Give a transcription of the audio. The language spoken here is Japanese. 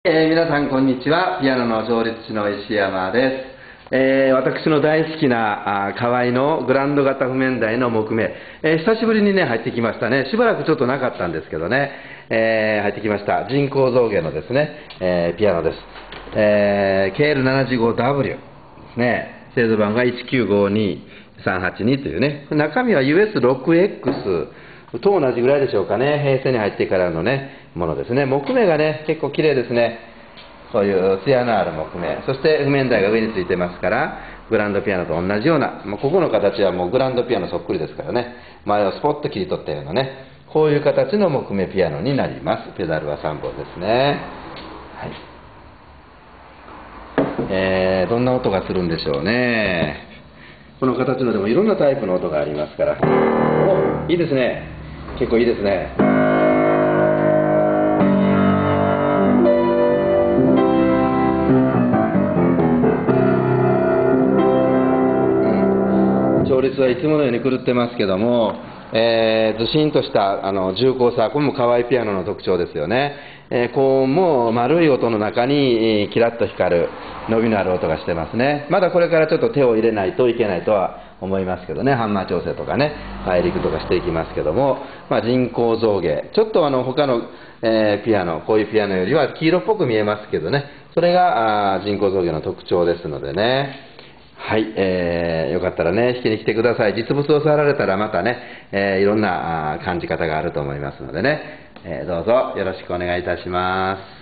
皆さんこんにちは。ピアノの調律師の石山です。私の大好きな河合のグランド型譜面台の木目、久しぶりにね入ってきましたね。しばらくちょっとなかったんですけどね、入ってきました人工象牙のですね、ピアノです。KL75W ですね。製造番が1952382というね、中身は US6Xと同じぐらいでしょうかね。平成に入ってからのね、ものですね。木目がね、結構綺麗ですね。そういう艶のある木目。そして譜面台が上についてますから、グランドピアノと同じような、ここの形はもうグランドピアノそっくりですからね。前をスポッと切り取ったようなね、こういう形の木目ピアノになります。ペダルは3本ですね。はい。どんな音がするんでしょうね。この形のでもいろんなタイプの音がありますから。お、いいですね。結構いいですね。調律はいつものように狂ってますけども、ずしんとした重厚さ、これも河合ピアノの特徴ですよね。高音も丸い音の中にキラッと光る伸びのある音がしてますね。まだこれからちょっと手を入れないといけないとは思いますけどね、ハンマー調整とかね、大陸とかしていきますけども、人工象牙、ちょっと他の、ピアノ、こういうピアノよりは黄色っぽく見えますけどね、それが人工象牙の特徴ですのでね。はい、よかったらね、弾きに来てください。実物を触られたらまたね、いろんな感じ方があると思いますのでね、どうぞよろしくお願いいたします。